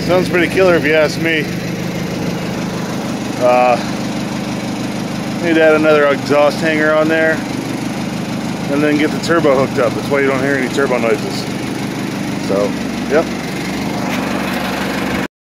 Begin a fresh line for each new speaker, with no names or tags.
Sounds pretty killer if you ask me. Need to add another exhaust hanger on there and then get the turbo hooked up. That's why you don't hear any turbo noises. So, yep.